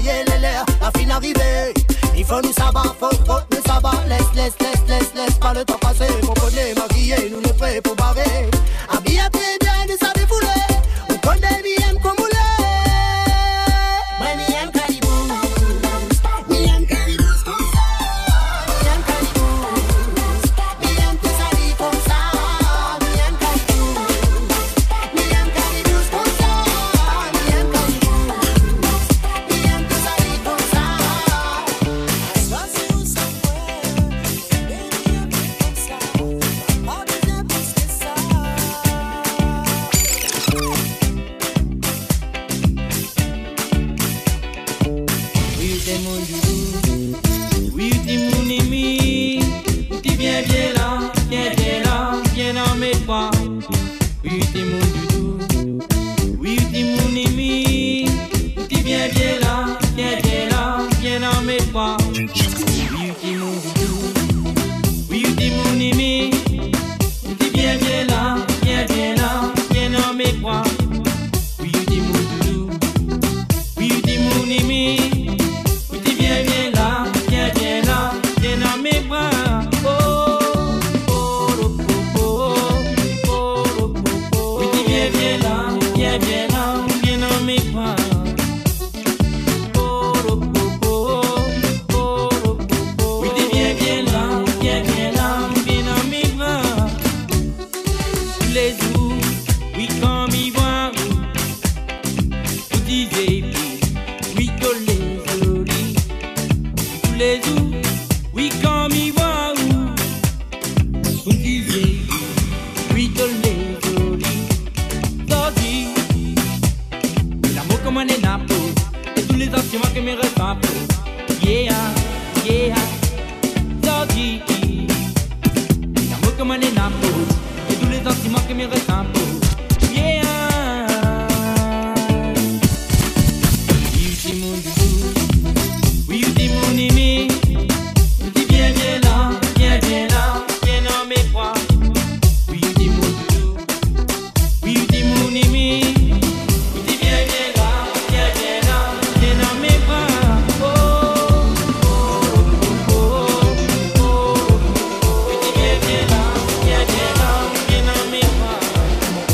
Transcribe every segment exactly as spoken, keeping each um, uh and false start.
yé lé lé, la fin arrivée. Il faut nous savoir, faut, faut nous savoir. Laisse, laisse, laisse, laisse, laisse pas le temps passer. Mon bonnet maquillé, nous n'est prêts pour barrer. Habillé très bien, de sa défoulée. On connaît bien comme vous l'êtes. Moi, mi aime Caribou. Mi aime Caribou comme ça. Mi aime Caribou. Mi aime que ça dit comme ça. Mi aime Caribou. Mi aime Caribou comme ça. Mi aime Caribou. Mi aime que ça dit comme ça. Ça c'est où ça fait. Baby, aime comme ça. Pas besoin plus que ça. Oui, t'es mon doudou, oui, t'es mon ami. Tu viens, viens là, viens, viens là, viens dans mes bras. Oui, t'es mon doudou, oui, t'es mon ami. Tu viens, viens là, viens, viens là, viens dans mes bras. Oui, t'es mon doudou, oui, t'es mon ami. Tu viens, viens là, viens, viens là, viens dans mes bras. Oui, t'es mon doudou, oui, t'es mon ami. Tu viens, viens là, viens, viens là, viens dans mes bras. Oh, oh, oh, oh, oh, oh, oh, oh. Oui, tu viens, viens là, viens, viens là, viens dans mes bras. Oh, oh, oh, oh, oh, oh, oh. Oui, tu viens, viens là, viens, viens là, viens dans mes bras. Tous les jours, oui, quand m'y voir, vous disiez, oui, que les jolis. Tous les jours, oui, quand m'y voir, vous disiez, oui, que les jolis. Sorti, l'amour comme un énapo, et tous les sentiments que me ressent. Yeah, yeah, sorti, l'amour comme un énapo, et tous les sentiments que me ressent. Yeah. Oui, c'est mon doudou, oui, c'est mon ami. Tu viens, viens là, viens, viens là, viens dans mes bras. Oui, c'est mon doudou, oui, c'est mon ami. Tu viens, viens là, viens, viens là, viens dans mes bras. Oh, oh, oh, oh, oh. Tu viens, viens là, viens, viens là, viens dans mes bras.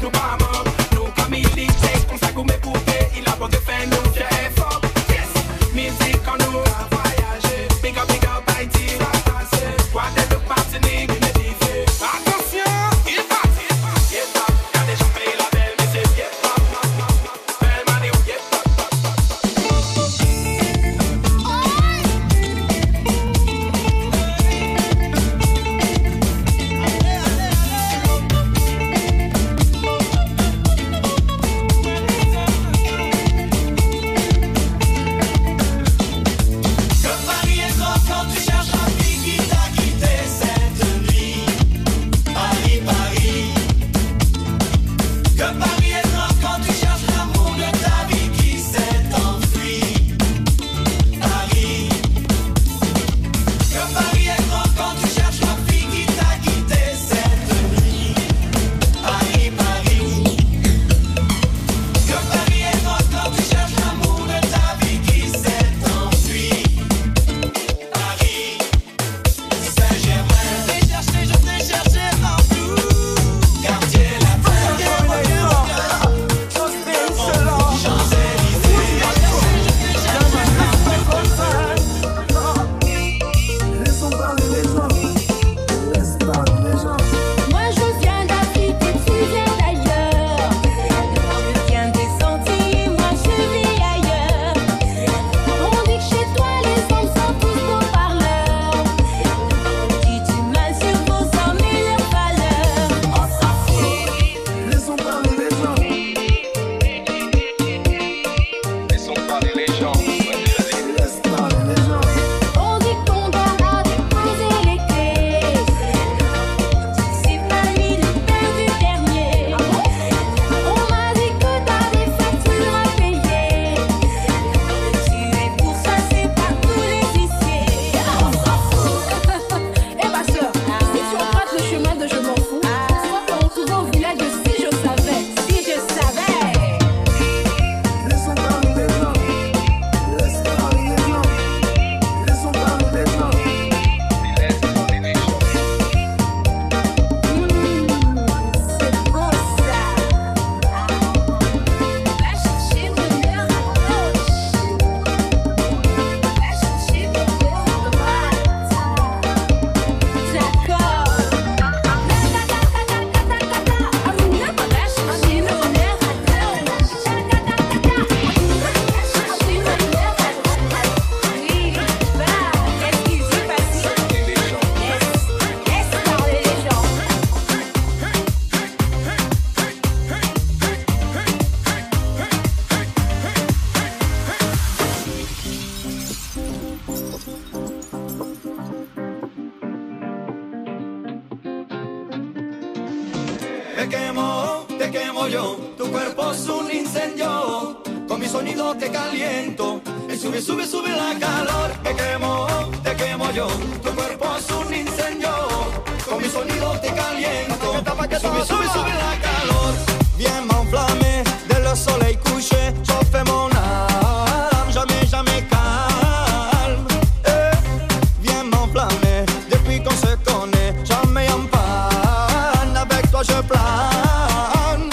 nous pas mort. Nous comme militaires, on s'accoume pour paix. Il a beau de faire nous faire fort. Yes, musique en nous a voyagé. Big up, big up, Haïti, va passer. Quoi d'être de partenaire, mais méditer. Attention, il passe. Yes, pop, y'a des gens payés la belle, mais c'est yes, pop. Belle manie, yes, pop. Te quemo, te quemo yo, tu cuerpo es un incendio, con mi sonido te caliento, y sube, sube, sube la calor. Te quemo, te quemo yo, tu cuerpo es un incendio, con mi sonido te caliento, sube, sube, sube la calor. Viens m'enflammer, dès le soleil couché, chauffe mon âme, jamais, jamais calme. Eh, viens m'enflammer, depuis qu'on se connaît, jamais en panne, avec toi je plane.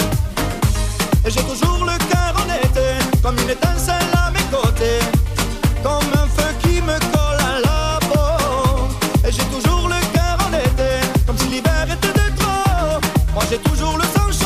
Et j'ai toujours le cœur en été, comme une étincelle à mes côtés, comme un feu qui me colle à la peau. Et j'ai toujours le cœur en été, comme si l'hiver était de trop. Moi j'ai toujours le sang chaud.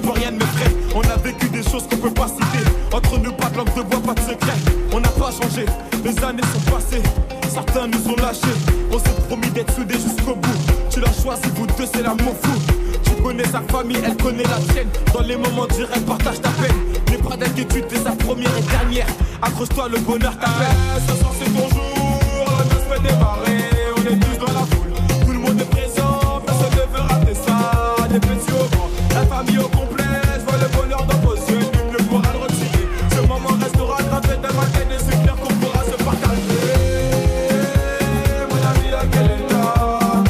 peut rien de vrai. On a vécu des choses qu'on peut pas citer. Entre nous pas de langue de bois, pas de secret. On n'a pas changé, les années sont passées. Certains nous ont lâchés. On s'est promis d'être soudés jusqu'au bout. Tu l'as choisi, vous deux c'est l'amour fou. Tu connais sa famille, elle connaît la tienne. Dans les moments durs, elle partage ta peine. N'aie pas d'inquiétude, t'es sa première et dernière. Accroche-toi, le bonheur t'appelle. Eh, ce soir c'est ton jour, la danse fait démarrer. On est tous dans la foule, tout le monde est présent. Personne ne veut rater ça, des petits au grand. La famille au complet, je vois le bonheur dans vos yeux. Nul ne pourra le retirer. Ce moment restera gravé dans ma tête et c'est clair qu'on pourra se partager. Mon ami, à quel état?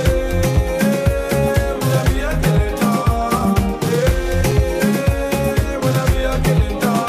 Mon ami, à quel état? Mon ami, à quel état?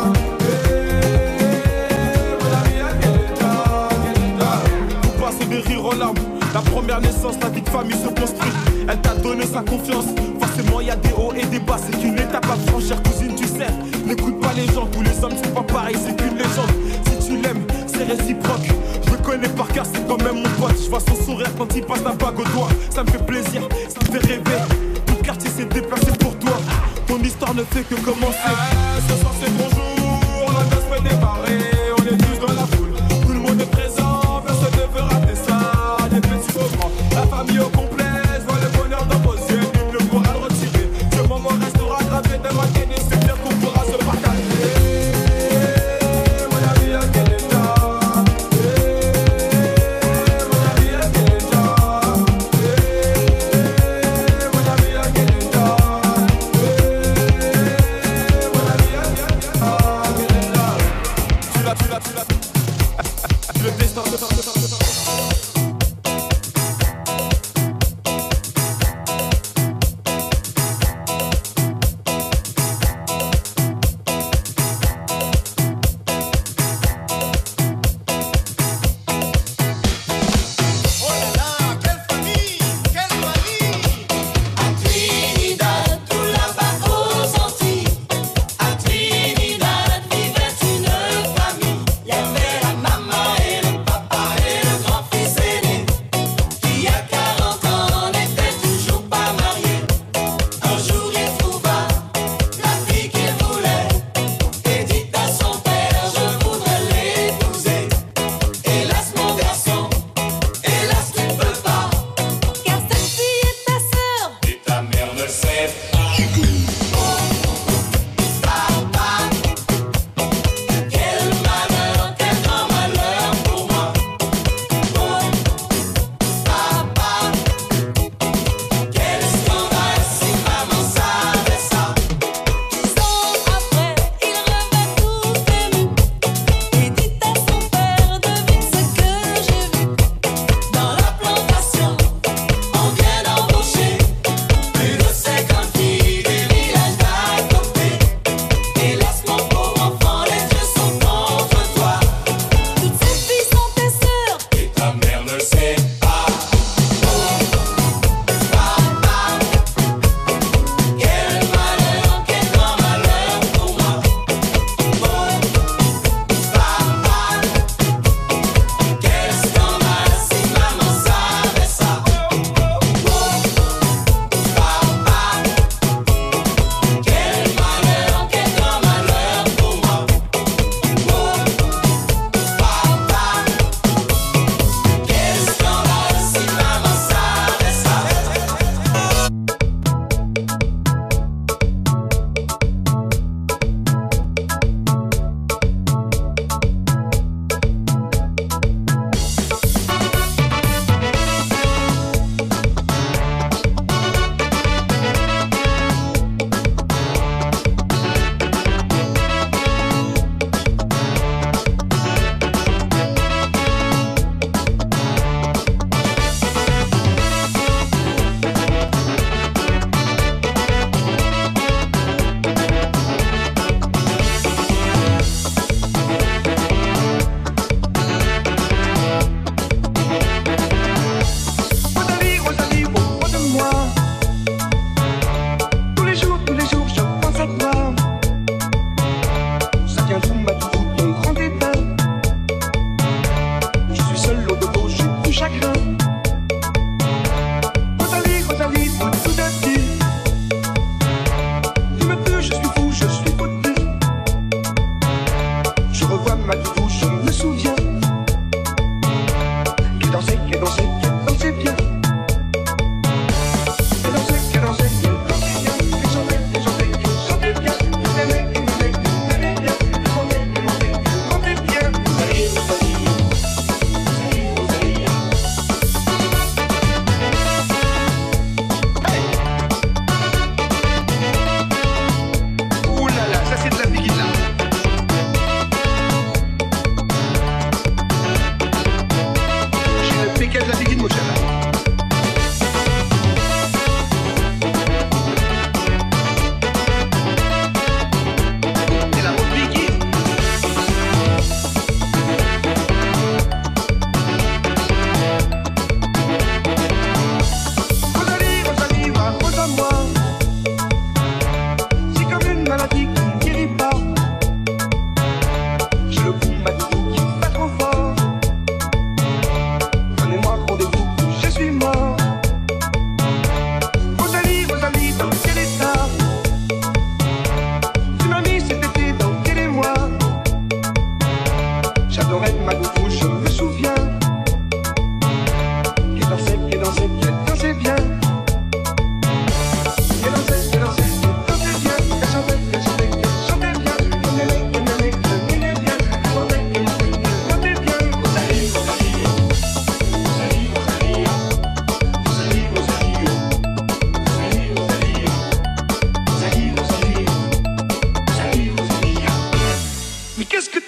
Mon ami, à quel état? Quel état? Vous passez des rires en larmes. La première naissance, la vie de famille se construit. Elle t'a donné sa confiance. Forcément, y a des hauts et des bas. C'est qu'une étape à franchir, cousine, tu sais. N'écoute pas les gens, tous les hommes sont pas pareils. C'est qu'une légende. Si tu l'aimes, c'est réciproque. Je le connais par cœur, c'est quand même mon pote. Je vois son sourire quand il passe la bague au doigt. Ça me fait plaisir, ça me fait rêver. Tout le quartier s'est déplacé pour toi. Ton histoire ne fait que commencer. Eh, ce soir c'est ton jour, la danse fait démarrer. On est tous dans la foule, tout le monde est présent. Personne ne veut rater ça, des petits au grand. La famille au complet, je vois le bonheur dans vos yeux. Nul ne pourra le retirer. Ce moment restera gravé dans ma tête et c'est clair qu'on pourra se partager. Mon ami, à quel état? Mon ami, à quel état? Mon ami, à quel état? Mon ami, à quel état?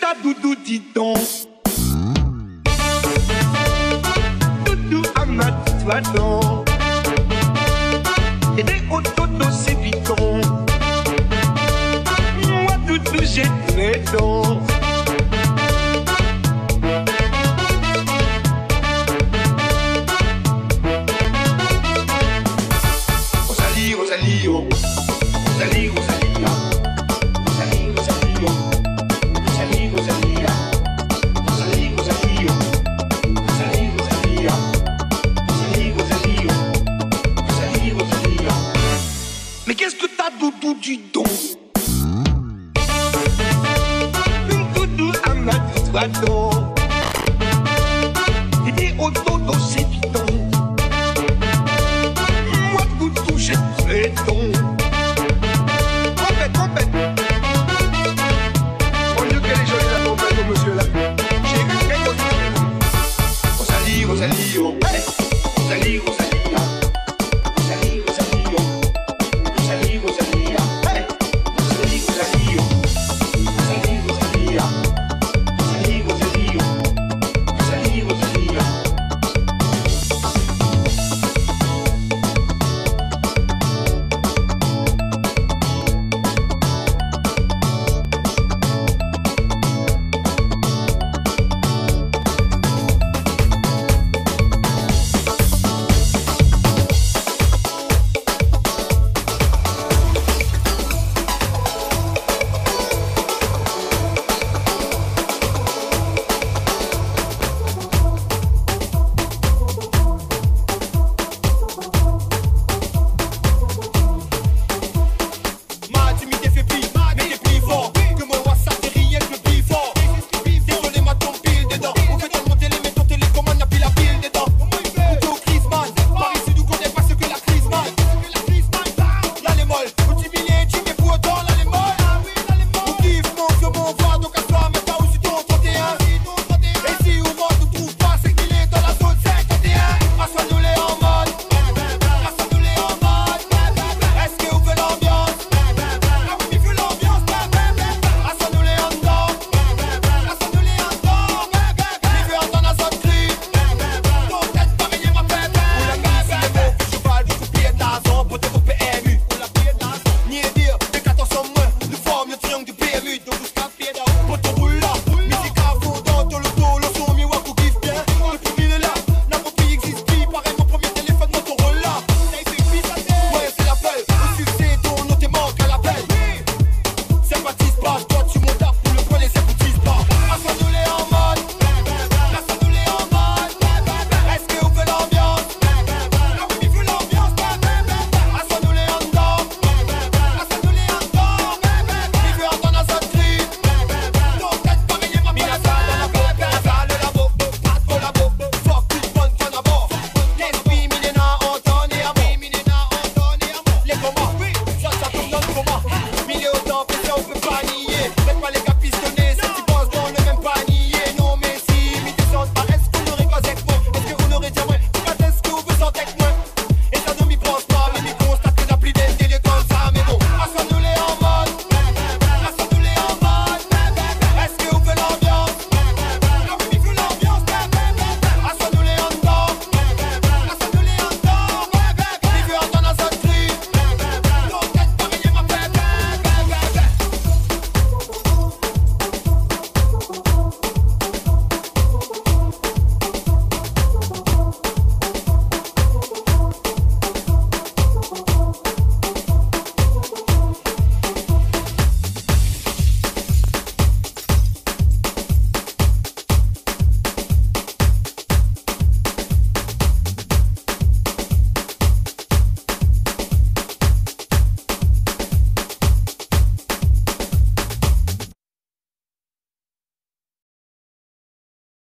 t'as, Doudou, dis donc? Doudou, Amadou, toi donc. Et des autodos, c'est bidon. Moi, Doudou, j'ai très donc. Rosalie, Rosalie, oh. Rosalie, Rosalia. Rosalie, Rosalie, oh. Rosalie, Rosalia. Rosalie, Rosalie, oh. Rosalie, Rosalia. Rosalie, Rosalie, oh. Rosalie, Rosalia. Mais qu'est-ce que t'as, Doudou, du don? Une Doudou, Amadou, toi donc. Et des autodos, c'est